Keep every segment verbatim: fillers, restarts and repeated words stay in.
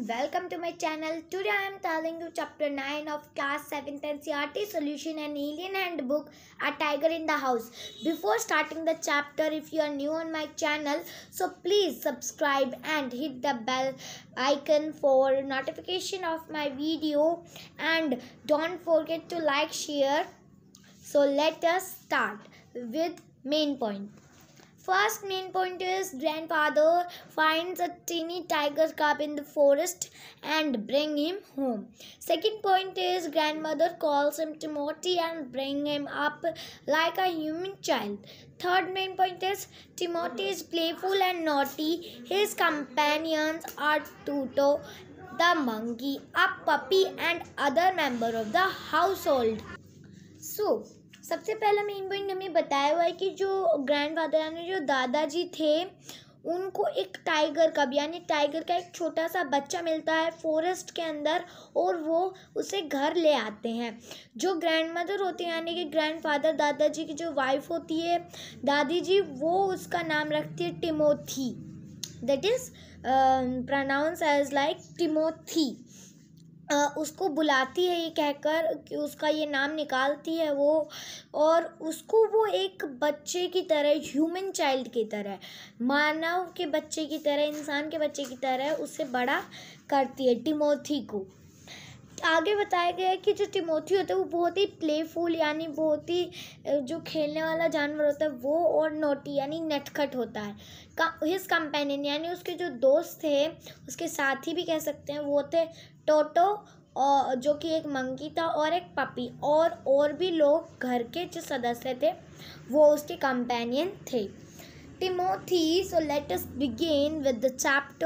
everyone, welcome to my channel. Today I am telling you chapter nine of class seventh N C E R T solution and alien handbook, A Tiger in the House. Before starting the chapter, if you are new on my channel, so please subscribe and hit the bell icon for notification of my video, and don't forget to like, share. So let us start with main point. First main point is grandfather finds a teeny tiger cub in the forest and bring him home. Second point is grandmother calls him Timothy and bring him up like a human child. Third main point is Timothy is playful and naughty. His companions are Toto, the monkey, a puppy and other member of the household. So सबसे पहला main point हमें बताया हुआ है कि जो grandfather यानी जो दादाजी थे उनको एक टाइगर कब यानी टाइगर का एक छोटा सा बच्चा मिलता है फॉरेस्ट के अंदर और वो उसे घर ले आते हैं। जो ग्रैंडमदर होती है यानी कि ग्रैंडफादर दादाजी की जो वाइफ होती है दादी जी, वो उसका नाम रखती है Timothy, that is pronounce as like Timothy. Uh, उसको बुलाती है ये कहकर कि उसका ये नाम निकालती है वो, और उसको वो एक बच्चे की तरह, ह्यूमन चाइल्ड की तरह, मानव के बच्चे की तरह, इंसान के बच्चे की तरह उसे बड़ा करती है टिमोथी को। आगे बताया गया है कि जो टिमोथी होता है वो बहुत ही प्लेफुल यानी बहुत ही जो खेलने वाला जानवर होता है वो, और नोटी यानी नटखट होता है। का हिज कंपेनियन यानी उसके जो दोस्त थे, उसके साथी भी कह सकते हैं, वो थे टोटो और जो कि एक मंकी था और एक पपी, और और भी लोग घर के जो सदस्य थे वो उसके कंपेनियन थे। Timothy, so let us begin with the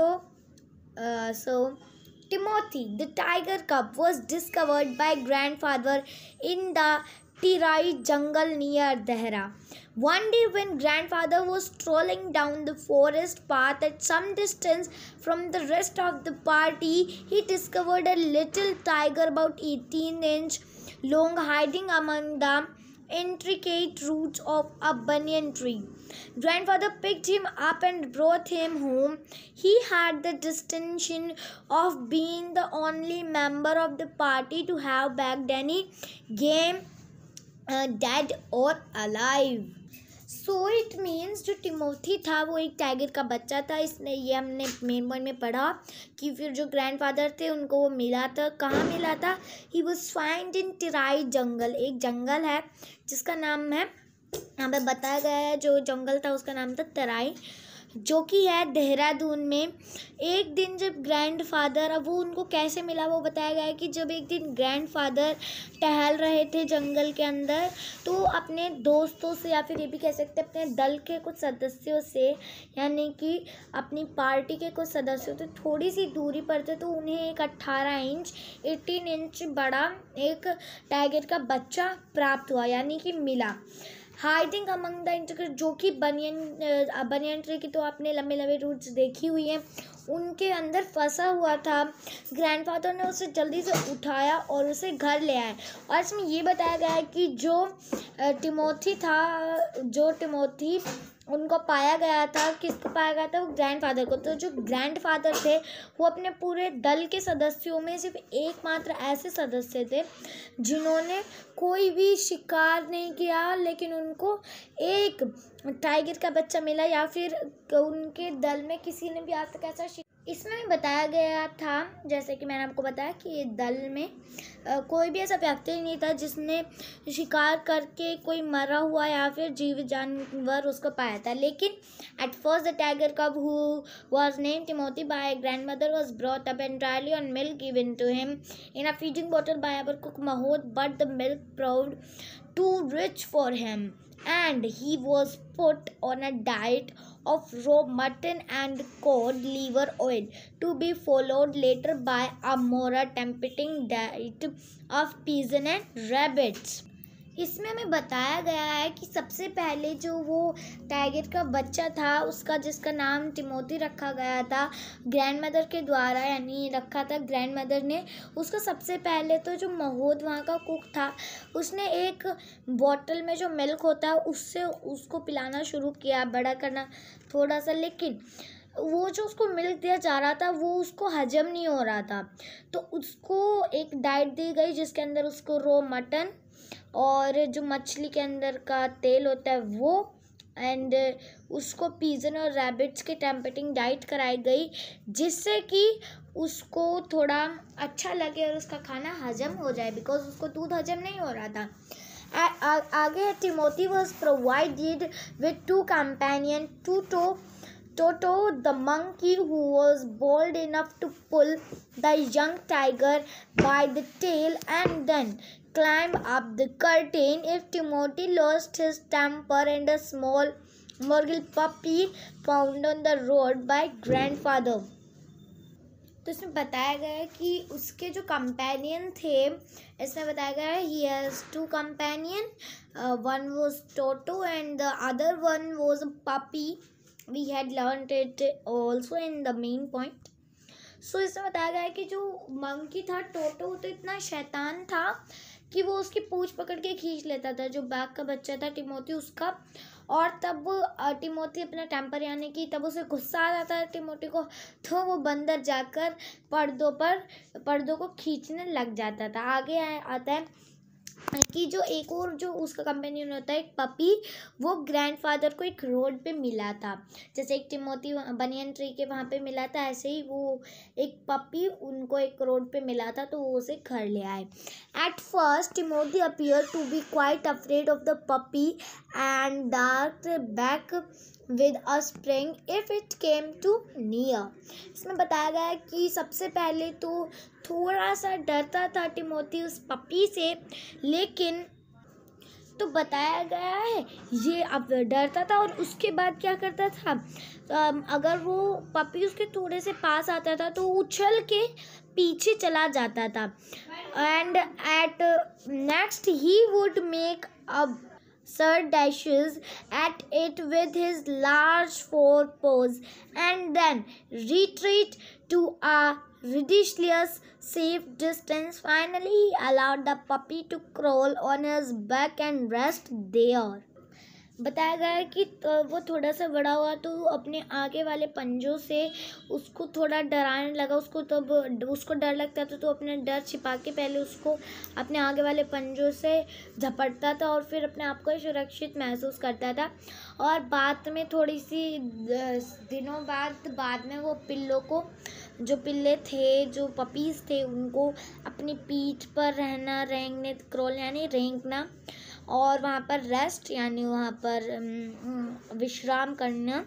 chapter. So Timothy, the tiger cub, was discovered by grandfather in the Terai jungle near Dehra. One day when grandfather was strolling down the forest path at some distance from the rest of the party, he discovered a little tiger about eighteen inch long hiding among the intricate roots of a banyan tree. Grandfather picked him up and brought him home. He had the distinction of being the only member of the party to have bagged any game, uh, dead or alive. So it means जो Timothy था वो एक tiger का बच्चा था। इसने ये हमने मेन पॉइंट में पढ़ा कि फिर जो ग्रैंडफादर थे उनको वो मिला था, कहाँ मिला था? ही वॉज फाइंड इन टिराई जंगल, एक जंगल है जिसका नाम है, यहाँ पे बताया गया है, जो जंगल था उसका नाम था तराई, जो कि है देहरादून में। एक दिन जब ग्रैंडफादर, अब वो उनको कैसे मिला वो बताया गया है कि जब एक दिन ग्रैंडफादर टहल रहे थे जंगल के अंदर, तो अपने दोस्तों से, या फिर ये भी कह सकते हैं अपने दल के कुछ सदस्यों से, यानी कि अपनी पार्टी के कुछ सदस्यों से थोड़ी सी दूरी पर थे, तो उन्हें एक अट्ठारह इंच एटीन इंच बड़ा एक टाइगर का बच्चा प्राप्त हुआ यानी कि मिला। हाइडिंग अमंग द इंटरक्रेट, जो कि बनियन बनियन ट्री की तो आपने लंबे लंबे रूट्स देखी हुई हैं, उनके अंदर फंसा हुआ था। ग्रैंडफादर ने उसे जल्दी से उठाया और उसे घर ले आए। और इसमें ये बताया गया है कि जो टिमोथी था, जो टिमोथी उनको पाया गया था, किसको पाया गया था? वो ग्रैंडफादर को। तो जो ग्रैंडफादर थे वो अपने पूरे दल के सदस्यों में सिर्फ एकमात्र ऐसे सदस्य थे जिन्होंने कोई भी शिकार नहीं किया, लेकिन उनको एक टाइगर का बच्चा मिला, या फिर उनके दल में किसी ने भी आज तक ऐसा शिकार। इसमें भी बताया गया था, जैसे कि मैंने आपको बताया कि ये दल में आ, कोई भी ऐसा व्यक्ति नहीं था जिसने शिकार करके कोई मरा हुआ या फिर जीवित जानवर उसको पाया था। लेकिन at first the tiger cub who was named Timothy by grandmother was brought up entirely on milk given to him in a feeding bottle by our cook Mahmoud, but the milk proved too rich for him and he was put on a diet of raw mutton and cod liver oil, to be followed later by a more tempting diet of pigeon and rabbits. इसमें हमें बताया गया है कि सबसे पहले जो वो टाइगर का बच्चा था उसका, जिसका नाम टिमोथी रखा गया था ग्रैंडमदर के द्वारा, यानी रखा था ग्रैंडमदर ने, उसका सबसे पहले तो जो महूद वहाँ का कुक था उसने एक बॉटल में जो मिल्क होता है उससे उसको पिलाना शुरू किया, बड़ा करना थोड़ा सा। लेकिन वो जो उसको मिल्क दिया जा रहा था वो उसको हजम नहीं हो रहा था, तो उसको एक डाइट दी गई जिसके अंदर उसको रो मटन और जो मछली के अंदर का तेल होता है वो, एंड उसको पिजन और रैबिट्स के टेम्पटिंग डाइट कराई गई जिससे कि उसको थोड़ा अच्छा लगे और उसका खाना हजम हो जाए, बिकॉज उसको दूध हजम नहीं हो रहा था। आ, आ, आगे Timothy was provided with two companion, two Toto the monkey, who was bold enough to pull the young tiger by the tail and then climb up the curtain if Timothy lost his temper, and a small Murgle puppy found on the road by grandfather. तो इसमें बताया गया है कि उसके जो companion थे, इसमें बताया गया है he has two companion, one was Toto and the other one was a puppy. We had learned it also in the main point. So इसमें बताया गया है कि जो मंकी था टोटो तो इतना शैतान था कि वो उसकी पूंछ पकड़ के खींच लेता था, जो बैग का बच्चा था टिमोथी उसका, और तब टिमोथी अपना टेम्पर यानी कि तब उसे गुस्सा आ जाता है टिमोथी को, तो वो बंदर जाकर पर्दों पर पर्दों को खींचने लग जाता था. आगे आता है कि जो एक और जो उसका कंपेनियन होता है एक पपी, वो ग्रैंडफादर को एक रोड पे मिला था, जैसे एक टिमोथी बनियन ट्री के वहाँ पे मिला था, ऐसे ही वो एक पपी उनको एक रोड पे मिला था, तो वो उसे घर ले आए. At first Timothy appear to be quite afraid of the puppy and dark back with a spring if it came too near. इसमें बताया गया है कि सबसे पहले तो थोड़ा सा डरता था टिमोथी उस पपी से, लेकिन तो बताया गया है ये अब डरता था और उसके बाद क्या करता था, अगर वो पपी उसके थोड़े से पास आता था तो उछल के पीछे चला जाता था. And at next he would make a Sir dashes at it with his large forepaws and then retreat to a ridiculous safe distance. Finally, he allowed the puppy to crawl on his back and rest there. बताया गया है कि वो थोड़ा सा बड़ा हुआ तो अपने आगे वाले पंजों से उसको थोड़ा डराने लगा. उसको तब उसको डर लगता था तो अपना डर छिपा के पहले उसको अपने आगे वाले पंजों से झपटता था और फिर अपने आप को सुरक्षित महसूस करता था. और बाद में थोड़ी सी दिनों बाद बाद में वो पिल्लों को, जो पिल्ले थे, जो पपीज़ थे, उनको अपनी पीठ पर रहना, रेंगने, क्रोल यानी रेंगना, और वहाँ पर रेस्ट यानी वहाँ पर विश्राम करना,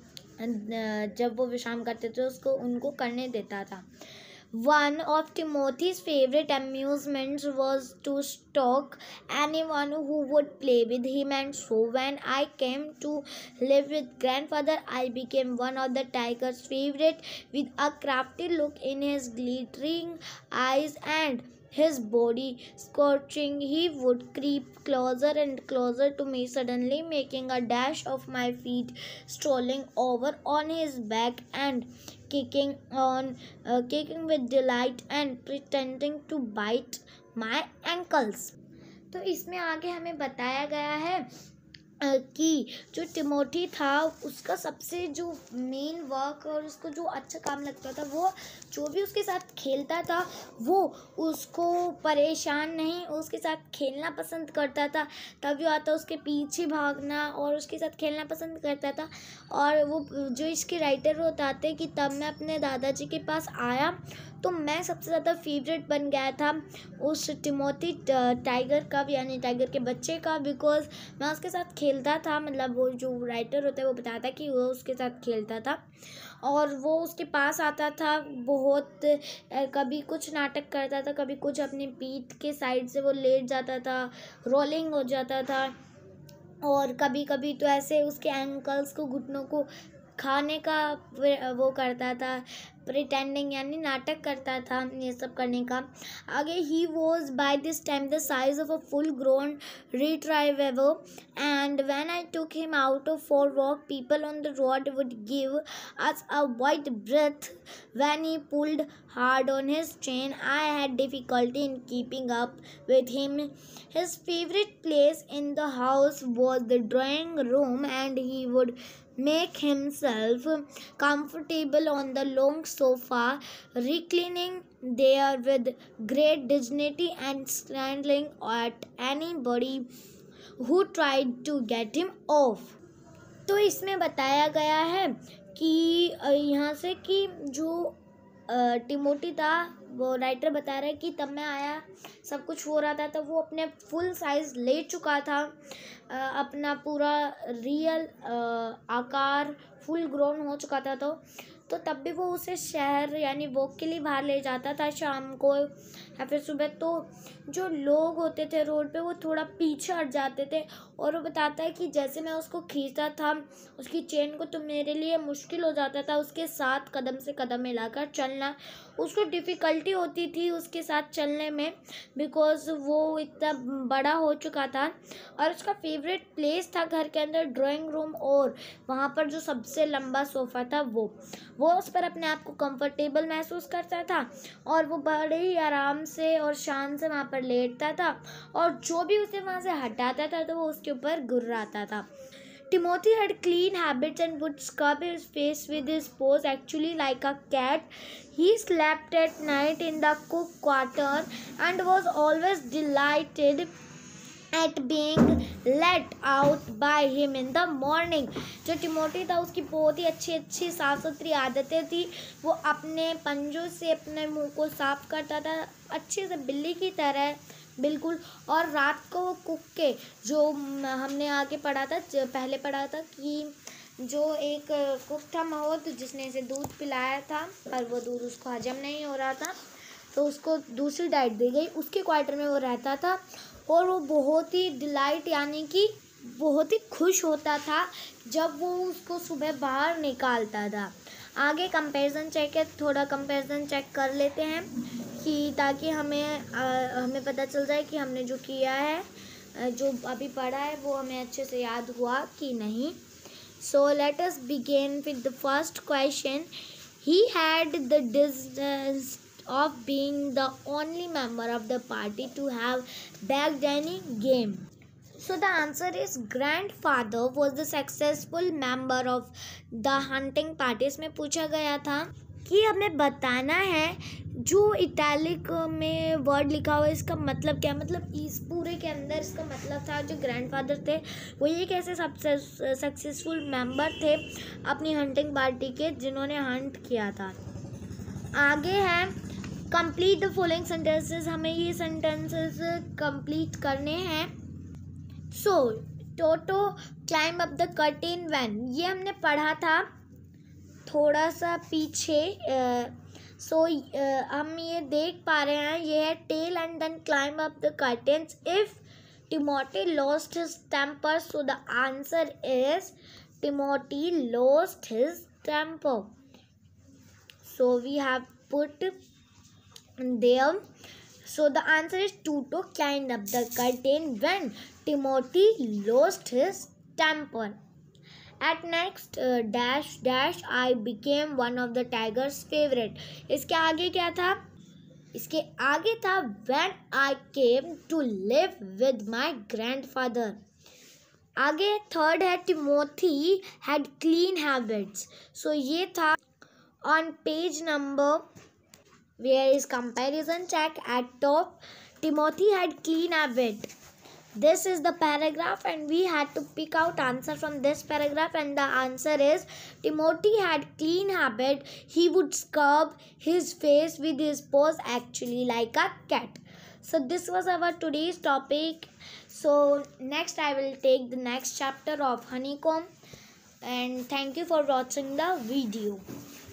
जब वो विश्राम करते थे उसको उनको करने देता था. One of Timothy's favorite amusements was to stalk anyone who would play with him, and so when I came to live with grandfather, I became one of the tiger's favorite. With a crafty look in his glittering eyes and his body scorching, he would creep closer and closer to me, suddenly making a dash of my feet, strolling over on his back and kicking on uh, kicking with delight and pretending to bite my ankles. तो इसमें आगे हमें बताया गया है कि जो Timothy था उसका सबसे जो मेन वर्क और उसको जो अच्छा काम लगता था, वो जो भी उसके साथ खेलता था वो उसको परेशान नहीं, उसके साथ खेलना पसंद करता था. तभी आता उसके पीछे भागना और उसके साथ खेलना पसंद करता था. और वो जो इसके राइटर बताते कि तब मैं अपने दादाजी के पास आया तो मैं सबसे ज़्यादा फेवरेट बन गया था उस टिमोथी टाइगर का, यानी टाइगर के बच्चे का, बिकॉज मैं उसके साथ खेलता था. मतलब वो जो राइटर होता है वो बताता कि वो उसके साथ खेलता था और वो उसके पास आता था, बहुत कभी कुछ नाटक करता था, कभी कुछ अपनी पीठ के साइड से वो लेट जाता था, रोलिंग हो जाता था, और कभी कभी तो ऐसे उसके एंकल्स को, घुटनों को खाने का वो करता था. प्रिटेंडिंग यानी नाटक करता था ये सब करने का। आगे he was by this time the size of a full grown retriever and when I took him out for walk people on the road would give us a wide breath when he pulled hard on his chain. I had difficulty in keeping up with him. His favorite place in the house was the drawing room and he would make himself comfortable on the long sofa, reclining there with great dignity and snarling at anybody who tried to get him off. तो इसमें बताया गया है कि यहाँ से कि जो टिमोटी था वो राइटर बता रहा है कि तब मैं आया सब कुछ हो रहा था, तब वो अपने फुल साइज़ ले चुका था, अपना पूरा रियल आकार फुल ग्रोन हो चुका था। तो तो तब भी वो उसे शहर यानी वॉक के लिए बाहर ले जाता था शाम को या फिर सुबह। तो जो लोग होते थे रोड पे वो थोड़ा पीछे हट जाते थे और वो बताता है कि जैसे मैं उसको खींचता था उसकी चेन को तो मेरे लिए मुश्किल हो जाता था उसके साथ कदम से कदम मिलाकर चलना। उसको डिफ़िकल्टी होती थी उसके साथ चलने में बिकॉज़ वो इतना बड़ा हो चुका था और उसका फेवरेट प्लेस था घर के अंदर ड्राइंग रूम और वहाँ पर जो सबसे लंबा सोफ़ा था वो वो उस पर अपने आप को कंफर्टेबल महसूस करता था और वो बड़े ही आराम से और शान से वहाँ पर लेटता था और जो भी उसे वहाँ से हटाता था तो वो उसके ऊपर गुर्राता था। Timothy had clean habits and would scrub his face with his paws, actually like a cat. He slept at night in the cook quarter and was always delighted at being let out by him in the morning. जो Timothy था उसकी बहुत ही अच्छी अच्छी साफ़ सुथरी आदतें थी। वो अपने पंजों से अपने मुंह को साफ़ करता था अच्छे से बिल्ली की तरह बिल्कुल। और रात को वो कुक के जो हमने आगे पढ़ा था पहले पढ़ा था कि जो एक कुक था महूद जिसने इसे दूध पिलाया था पर वो दूध उसको हजम नहीं हो रहा था तो उसको दूसरी डाइट दी गई। उसके क्वार्टर में वो रहता था और वो बहुत ही डिलाइट यानी कि बहुत ही खुश होता था जब वो उसको सुबह बाहर निकालता था। आगे कंपैरिजन चेक है, थोड़ा कंपैरिजन चेक कर लेते हैं कि ताकि हमें आ, हमें पता चल जाए कि हमने जो किया है जो अभी पढ़ा है वो हमें अच्छे से याद हुआ कि नहीं। So let us begin with the first question. He had the dis of being the only member of the party to have bagged any game. So the answer is grandfather was the successful member of the hunting party. इसमें पूछा गया था कि हमें बताना है जो italic में वर्ड लिखा हुआ है इसका मतलब क्या, मतलब इस पूरे के अंदर इसका मतलब था जो ग्रैंडफादर थे वो ये कैसे सक्सेसफुल मेंबर थे अपनी हंटिंग पार्टी के जिन्होंने हंट किया था। आगे है कंप्लीट द फॉलोइंग सेंटेंसेस, हमें ये सेंटेंसेस कंप्लीट करने हैं। So Toto climb up the curtain when, ये हमने पढ़ा था थोड़ा सा पीछे। सो uh, so, uh, हम ये देख पा रहे हैं ये है tail and then climb up the curtains if Timothy lost his temper. So the answer is Timothy lost his temper. So we have put there. So the answer is Toto climbed up the curtain when Timothy lost his temper. At next uh, dash dash I became one of the tiger's favorite. इसके आगे क्या था? इसके आगे था when I came to live with my grandfather. आगे third है Timothy had clean habits. So ये था on page number where is comparison check at top. Timothy had clean habit. This is the paragraph and we had to pick out answer from this paragraph and the answer is Timothy had clean habit. He would scrub his face with his paws actually like a cat. So this was our today's topic. So next I will take the next chapter of honeycomb and thank you for watching the video.